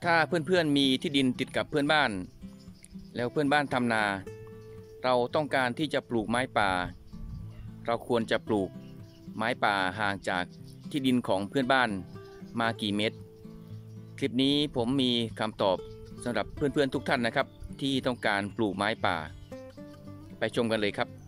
ถ้าเพื่อนๆมีที่ดินติดกับเพื่อนบ้านแล้วเพื่อนบ้านทำนาเราต้องการที่จะปลูกไม้ป่าเราควรจะปลูกไม้ป่าห่างจากที่ดินของเพื่อนบ้านมากี่เมตรคลิปนี้ผมมีคำตอบสำหรับเพื่อนๆทุกท่านนะครับที่ต้องการปลูกไม้ป่าไปชมกันเลยครับ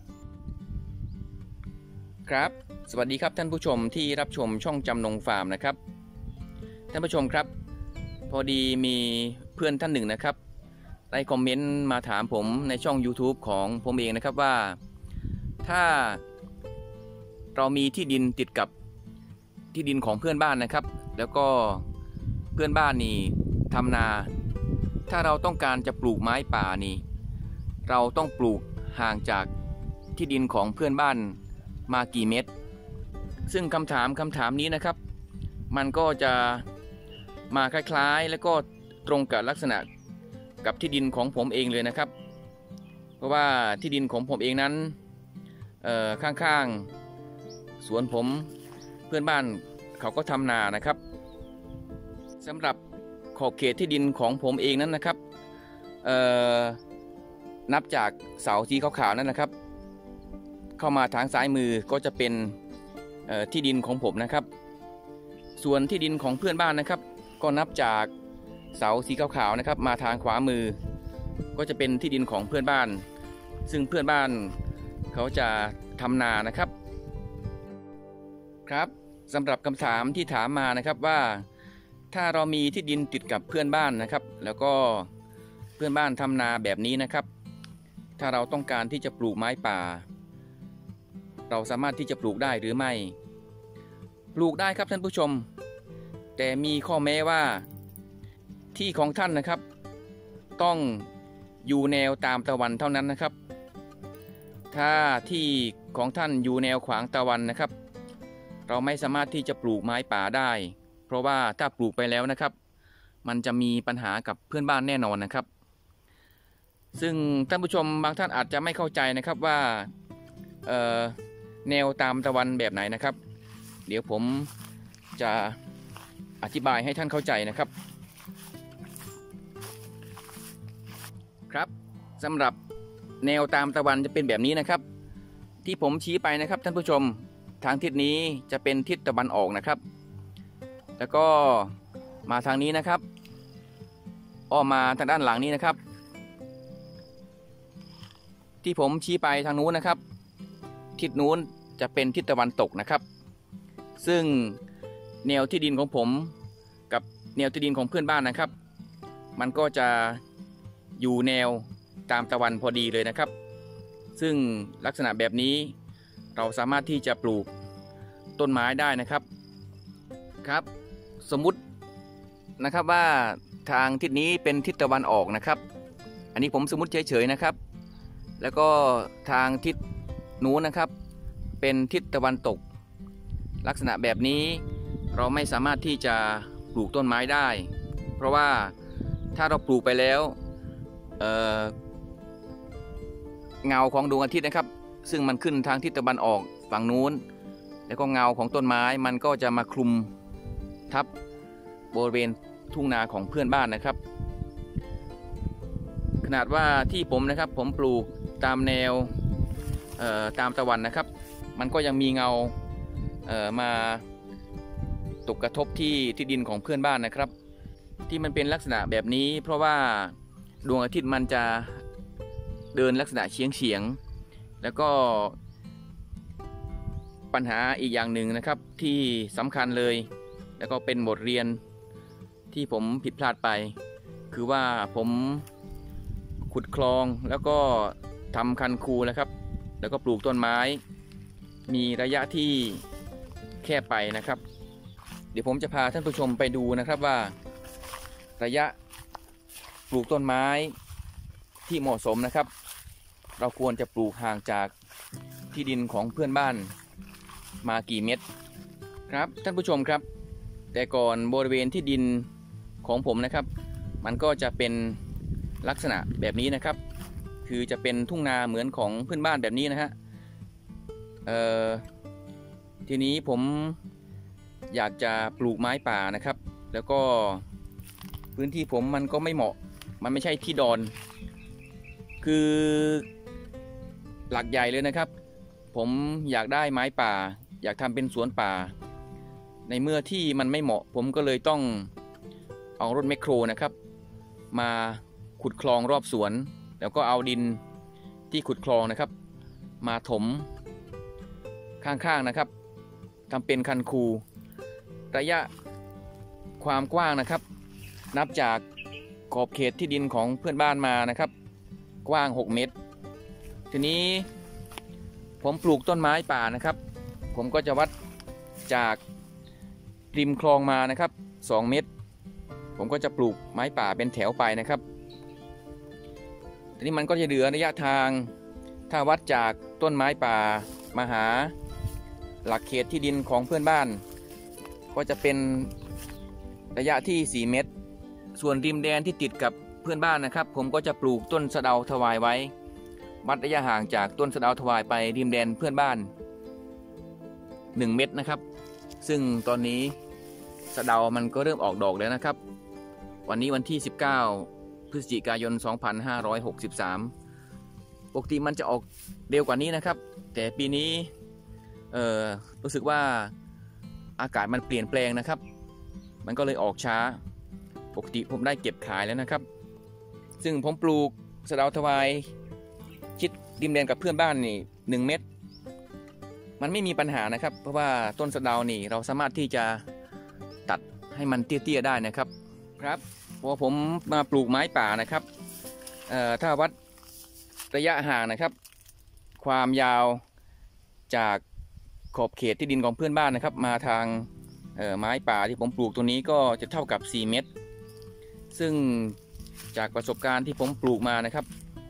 ครับสวัสดีครับท่านผู้ชมที่รับชมช่องจำนงฟาร์มนะครับท่านผู้ชมครับพอดีมีเพื่อนท่านหนึ่งนะครับได้คอมเมนต์มาถามผมในช่อง YouTube ของผมเองนะครับว่าถ้าเรามีที่ดินติดกับที่ดินของเพื่อนบ้านนะครับแล้วก็เพื่อนบ้านนี่ทำนาถ้าเราต้องการจะปลูกไม้ป่านี่เราต้องปลูกห่างจากที่ดินของเพื่อนบ้านมากี่เมตรซึ่งคำถามนี้นะครับมันก็จะมาคล้ายๆแล้วก็ตรงกับลักษณะกับที่ดินของผมเองเลยนะครับเพราะว่าที่ดินของผมเองนั้นข้างๆสวนผมเพื่อนบ้านเขาก็ทำนานะครับสำหรับขอบเขตที่ดินของผมเองนั้นนะครับนับจากเสาสีขาวๆนั้นนะครับเข้ามาทางซ้ายมือก็จะเป็นที่ดินของผมนะครับส่วนที่ดินของเพื่อนบ้านนะครับก็นับจากเสาสีขาวๆนะครับมาทางขวามือก็จะเป็นที่ดินของเพื่อนบ้านซึ่งเพื่อนบ้านเขาจะทำนานะครับครับสำหรับคำถามที่ถามมานะครับว่าถ้าเรามีที่ดินติดกับเพื่อนบ้านนะครับแล้วก็เพื่อนบ้านทำนาแบบนี้นะครับถ้าเราต้องการที่จะปลูกไม้ป่าเราสามารถที่จะปลูกได้หรือไม่ปลูกได้ครับท่านผู้ชมแต่มีข้อแม้ว่าที่ของท่านนะครับต้องอยู่แนวตามตะวันเท่านั้นนะครับถ้าที่ของท่านอยู่แนวขวางตะวันนะครับเราไม่สามารถที่จะปลูกไม้ป่าได้เพราะว่าถ้าปลูกไปแล้วนะครับมันจะมีปัญหากับเพื่อนบ้านแน่นอนนะครับซึ่งท่านผู้ชมบางท่านอาจจะไม่เข้าใจนะครับว่าแนวตามตะวันแบบไหนนะครับเดี๋ยวผมจะอธิบายให้ท่านเข้าใจนะครับครับสำหรับแนวตามตะวันจะเป็นแบบนี้นะครับที่ผมชี้ไปนะครับท่านผู้ชมทางทิศนี้จะเป็นทิศตะวันออกนะครับแล้วก็มาทางนี้นะครับอ้อมมาทางด้านหลังนี้นะครับที่ผมชี้ไปทางนู้นนะครับทิศนู้นจะเป็นทิศตะวันตกนะครับซึ่งแนวที่ดินของผมกับแนวที่ดินของเพื่อนบ้านนะครับมันก็จะอยู่แนวตามตะวันพอดีเลยนะครับซึ่งลักษณะแบบนี้เราสามารถที่จะปลูกต้นไม้ได้นะครับครับสมมุตินะครับว่าทางทิศนี้เป็นทิศตะวันออกนะครับอันนี้ผมสมมุติเฉยๆนะครับแล้วก็ทางทิศนู้นนะครับเป็นทิศตะวันตกลักษณะแบบนี้เราไม่สามารถที่จะปลูกต้นไม้ได้เพราะว่าถ้าเราปลูกไปแล้วเงาของดวงอาทิตย์นะครับซึ่งมันขึ้นทางทิศตะวันออกฝั่งนู้นแล้วก็เงาของต้นไม้มันก็จะมาคลุมทับบริเวณทุ่งนาของเพื่อนบ้านนะครับขนาดว่าที่ผมนะครับผมปลูกตามแนวตามตะวันนะครับมันก็ยังมีเงามาตกกระทบที่ดินของเพื่อนบ้านนะครับที่มันเป็นลักษณะแบบนี้เพราะว่าดวงอาทิตย์มันจะเดินลักษณะเฉียงแล้วก็ปัญหาอีกอย่างหนึ่งนะครับที่สำคัญเลยแล้วก็เป็นบทเรียนที่ผมผิดพลาดไปคือว่าผมขุดคลองแล้วก็ทำคันคูนะครับแล้วก็ปลูกต้นไม้มีระยะที่แคบไปนะครับเดี๋ยวผมจะพาท่านผู้ชมไปดูนะครับว่าระยะปลูกต้นไม้ที่เหมาะสมนะครับเราควรจะปลูกห่างจากที่ดินของเพื่อนบ้านมากี่เมตรครับท่านผู้ชมครับแต่ก่อนบริเวณที่ดินของผมนะครับมันก็จะเป็นลักษณะแบบนี้นะครับคือจะเป็นทุ่งนาเหมือนของเพื่อนบ้านแบบนี้นะฮะทีนี้ผมอยากจะปลูกไม้ป่านะครับแล้วก็เพื้นที่ผมมันก็ไม่เหมาะมันไม่ใช่ที่ดอนคือหลักใหญ่เลยนะครับผมอยากได้ไม้ป่าอยากทำเป็นสวนป่าในเมื่อที่มันไม่เหมาะผมก็เลยต้องเอารถแมคโครนะครับมาขุดคลองรอบสวนแล้วก็เอาดินที่ขุดคลองนะครับมาถมข้างๆนะครับทำเป็นคันคูระยะความกว้างนะครับนับจากขอบเขตที่ดินของเพื่อนบ้านมานะครับกว้าง6 เมตรทีนี้ผมปลูกต้นไม้ป่านะครับผมก็จะวัดจากริมคลองมานะครับ2 เมตรผมก็จะปลูกไม้ป่าเป็นแถวไปนะครับทีนี้มันก็จะเหลือระยะทางถ้าวัดจากต้นไม้ป่ามาหาหลักเขตที่ดินของเพื่อนบ้านก็จะเป็นระยะที่4 เมตรส่วนริมแดนที่ติดกับเพื่อนบ้านนะครับผมก็จะปลูกต้นสะเดาถวายไว้วัดระยะห่างจากต้นสะเดาถวายไปริมแดนเพื่อนบ้าน1 เมตรนะครับซึ่งตอนนี้สะเดามันก็เริ่มออกดอกแล้วนะครับวันนี้วันที่19 พฤศจิกายน 2563ปกติมันจะออกเร็วกว่านี้นะครับแต่ปีนี้รู้สึกว่าอากาศมันเปลี่ยนแปลงนะครับมันก็เลยออกช้าปกติผมได้เก็บขายแล้วนะครับซึ่งผมปลูกสะเดาถวายชิดริมแดนกับเพื่อนบ้านนี่1 เมตรมันไม่มีปัญหานะครับเพราะว่าต้นสะเดานี่เราสามารถที่จะตัดให้มันเตี้ยๆได้นะครับครับพอผมมาปลูกไม้ป่านะครับถ้าวัดระยะห่างนะครับความยาวจากขอบเขตที่ดินของเพื่อนบ้านนะครับมาทางไม้ป่าที่ผมปลูกตัวนี้ก็จะเท่ากับ4 เมตรซึ่งจากประสบการณ์ที่ผมปลูกมานะครับ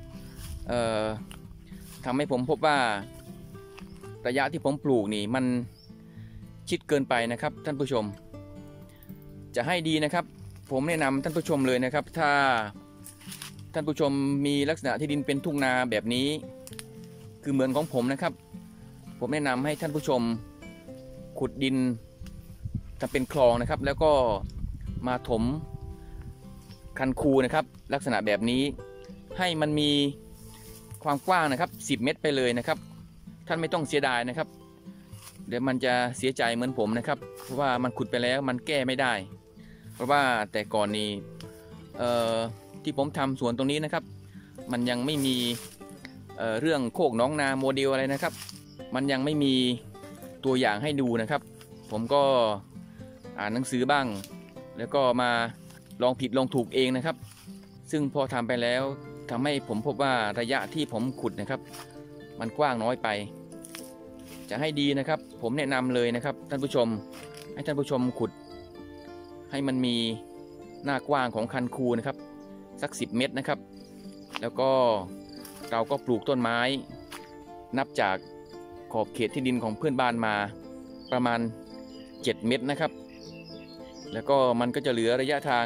ทำให้ผมพบว่าระยะที่ผมปลูกนี่มันชิดเกินไปนะครับท่านผู้ชมจะให้ดีนะครับผมแนะนำท่านผู้ชมเลยนะครับถ้าท่านผู้ชมมีลักษณะที่ดินเป็นทุ่งนาแบบนี้คือเหมือนของผมนะครับผมแนะนำให้ท่านผู้ชมขุดดินทำเป็นคลองนะครับแล้วก็มาถมคันคูนะครับลักษณะแบบนี้ให้มันมีความกว้างนะครับ10 เมตรไปเลยนะครับท่านไม่ต้องเสียดายนะครับเดี๋ยวมันจะเสียใจเหมือนผมนะครับเพราะว่ามันขุดไปแล้วมันแก้ไม่ได้เพราะว่าแต่ก่อนนี้ที่ผมทำสวนตรงนี้นะครับมันยังไม่มีเรื่องโคกน้องนาโมเดลอะไรนะครับมันยังไม่มีตัวอย่างให้ดูนะครับผมก็อ่านหนังสือบ้างแล้วก็มาลองผิดลองถูกเองนะครับซึ่งพอทำไปแล้วทำให้ผมพบว่าระยะที่ผมขุดนะครับมันกว้างน้อยไปจะให้ดีนะครับผมแนะนำเลยนะครับท่านผู้ชมให้ท่านผู้ชมขุดให้มันมีหน้ากว้างของคันคูนะครับสัก10 เมตรนะครับแล้วก็เราก็ปลูกต้นไม้นับจากขอบเขตที่ดินของเพื่อนบ้านมาประมาณ7 เมตรนะครับแล้วก็มันก็จะเหลือระยะทาง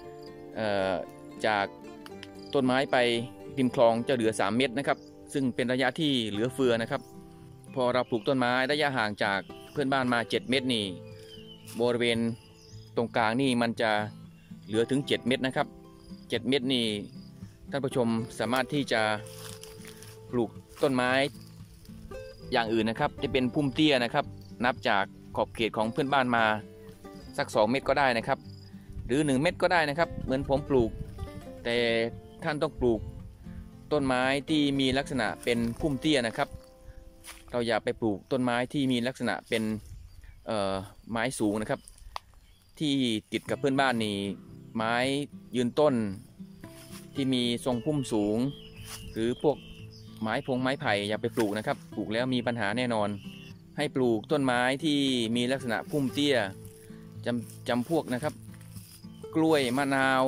จากต้นไม้ไปริมคลองจะเหลือ3 เมตรนะครับซึ่งเป็นระยะที่เหลือเฟือนะครับพอเราปลูกต้นไม้ระยะห่างจากเพื่อนบ้านมา7 เมตรนี่บริเวณตรงกลางนี่มันจะเหลือถึง7 เมตรนะครับ7 เมตรนี่ท่านผู้ชมสามารถที่จะปลูกต้นไม้อย่างอื่นนะครับจะเป็นพุ่มเตี้ยนะครับนับจากขอบเขตของเพื่อนบ้านมาสัก2 เมตรก็ได้นะครับหรือ1 เมตรก็ได้นะครับเหมือนผมปลูกแต่ท่านต้องปลูกต้นไม้ที่มีลักษณะเป็นพุ่มเตี้ยนะครับเราอย่าไปปลูกต้นไม้ที่มีลักษณะเป็นไม้สูงนะครับที่ติดกับเพื่อนบ้านนี่ไม้ยืนต้นที่มีทรงพุ่มสูงหรือพวกไม้พงไม้ไผ่อย่าไปปลูกนะครับปลูกแล้วมีปัญหาแน่นอนให้ปลูกต้นไม้ที่มีลักษณะพุ่มเตี้ยจำพวกนะครับกล้วยมะนาว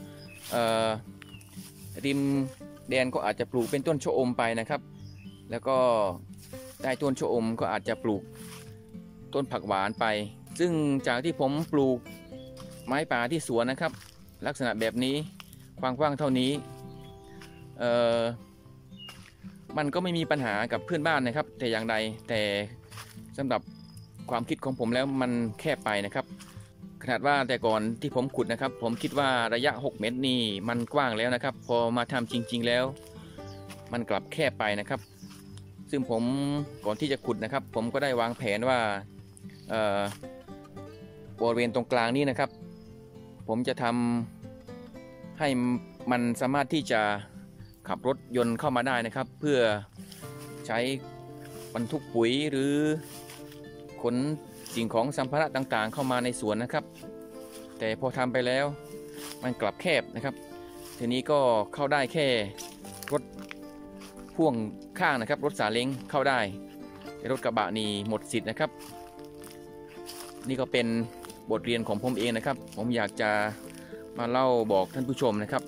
ริมแดนก็อาจจะปลูกเป็นต้นชะอมไปนะครับแล้วก็ใต้ต้นชะอมก็อาจจะปลูกต้นผักหวานไปซึ่งจากที่ผมปลูกไม้ป่าที่สวนนะครับลักษณะแบบนี้ความกว้างเท่านี้มันก็ไม่มีปัญหากับเพื่อนบ้านนะครับแต่อย่างใดแต่สำหรับความคิดของผมแล้วมันแคบไปนะครับขนาดว่าแต่ก่อนที่ผมขุดนะครับผมคิดว่าระยะ6 เมตรนี่มันกว้างแล้วนะครับพอมาทำจริงๆแล้วมันกลับแคบไปนะครับซึ่งผมก่อนที่จะขุดนะครับผมก็ได้วางแผนว่าบริเวณตรงกลางนี้นะครับผมจะทำให้มันสามารถที่จะขับรถยนต์เข้ามาได้นะครับเพื่อใช้บรรทุกปุ๋ยหรือขนสิ่งของสัมภาระต่างๆเข้ามาในสวนนะครับแต่พอทำไปแล้วมันกลับแคบนะครับทีนี้ก็เข้าได้แค่รถพ่วงข้างนะครับรถซาเล้งเข้าได้แต่รถกระบะนี่หมดสิทธิ์นะครับนี่ก็เป็นบทเรียนของผมเองนะครับผมอยากจะมาเล่าบอกท่านผู้ชมนะครับ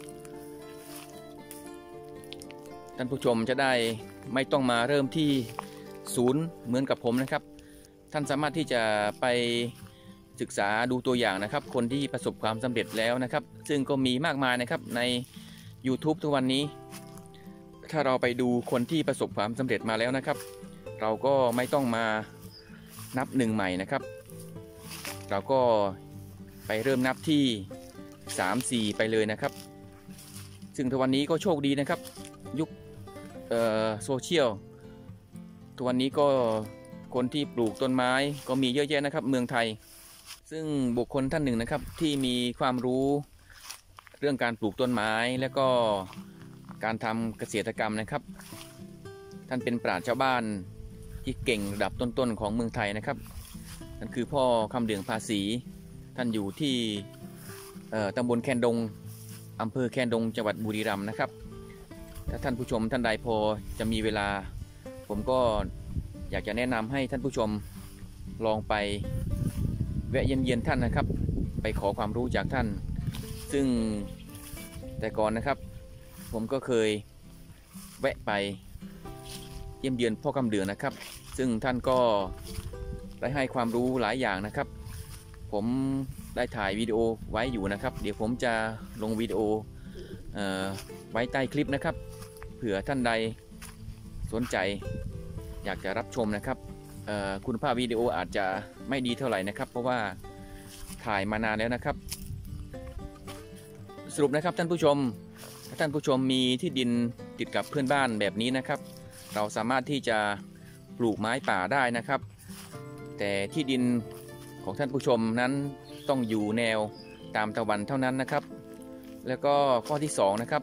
ท่านผู้ชมจะได้ไม่ต้องมาเริ่มที่ศูนย์เหมือนกับผมนะครับท่านสามารถที่จะไปศึกษาดูตัวอย่างนะครับคนที่ประสบความสำเร็จแล้วนะครับซึ่งก็มีมากมายนะครับใน YouTube ทุกวันนี้ถ้าเราไปดูคนที่ประสบความสำเร็จมาแล้วนะครับเราก็ไม่ต้องมานับหนึ่งใหม่นะครับเราก็ไปเริ่มนับที่3-4ไปเลยนะครับซึ่งทุกวันนี้ก็โชคดีนะครับยุคโซเชียลทุกวันนี้ก็คนที่ปลูกต้นไม้ก็มีเยอะแยะนะครับเมืองไทยซึ่งบุคคลท่านหนึ่งนะครับที่มีความรู้เรื่องการปลูกต้นไม้และก็การทำเกษตรกรรมนะครับท่านเป็นปราชญ์ชาวบ้านที่เก่งระดับต้นๆของเมืองไทยนะครับนั่นคือพ่อคำเดืองภาษีท่านอยู่ที่ตำบลแคนดงอำเภอแคนดงจังหวัดบุรีรัมย์นะครับถ้าท่านผู้ชมท่านใดพอจะมีเวลาผมก็อยากจะแนะนำให้ท่านผู้ชมลองไปแวะเยี่ยมท่านนะครับไปขอความรู้จากท่านซึ่งแต่ก่อนนะครับผมก็เคยแวะไปเยี่ยมพ่อคำเดืองนะครับซึ่งท่านก็ได้ให้ความรู้หลายอย่างนะครับผมได้ถ่ายวิดีโอไว้อยู่นะครับเดี๋ยวผมจะลงวิดีโอไว้ใต้คลิปนะครับเผื่อท่านใดสนใจอยากจะรับชมนะครับคุณภาพวิดีโออาจจะไม่ดีเท่าไหร่นะครับเพราะว่าถ่ายมานานแล้วนะครับสรุปนะครับท่านผู้ชมถ้าท่านผู้ชมมีที่ดินติดกับเพื่อนบ้านแบบนี้นะครับเราสามารถที่จะปลูกไม้ป่าได้นะครับแต่ที่ดินของท่านผู้ชมนั้นต้องอยู่แนวตามตะวันเท่านั้นนะครับแล้วก็ข้อที่2นะครับ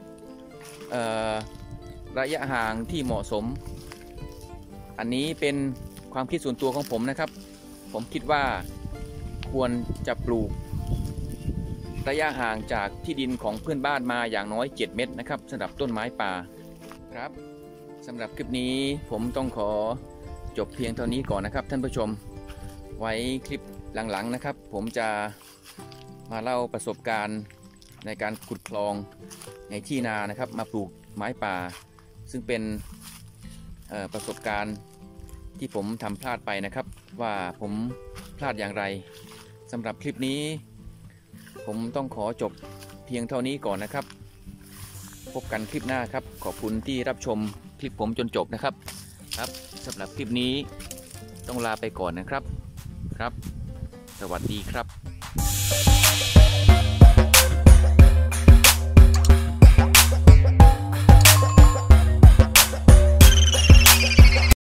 ระยะห่างที่เหมาะสมอันนี้เป็นความคิดส่วนตัวของผมนะครับผมคิดว่าควรจะปลูกระยะห่างจากที่ดินของเพื่อนบ้านมาอย่างน้อย7 เมตรนะครับสำหรับต้นไม้ป่าครับสำหรับคลิปนี้ผมต้องขอจบเพียงเท่านี้ก่อนนะครับท่านผู้ชมไว้คลิปหลังๆนะครับผมจะมาเล่าประสบการณ์ในการขุดคลองในที่นานะครับมาปลูกไม้ป่าซึ่งเป็นประสบการณ์ที่ผมทำพลาดไปนะครับว่าผมพลาดอย่างไรสำหรับคลิปนี้ผมต้องขอจบเพียงเท่านี้ก่อนนะครับพบกันคลิปหน้าครับขอบคุณที่รับชมคลิปผมจนจบนะครับสำหรับคลิปนี้ต้องลาไปก่อนนะครับสวัสดีครับ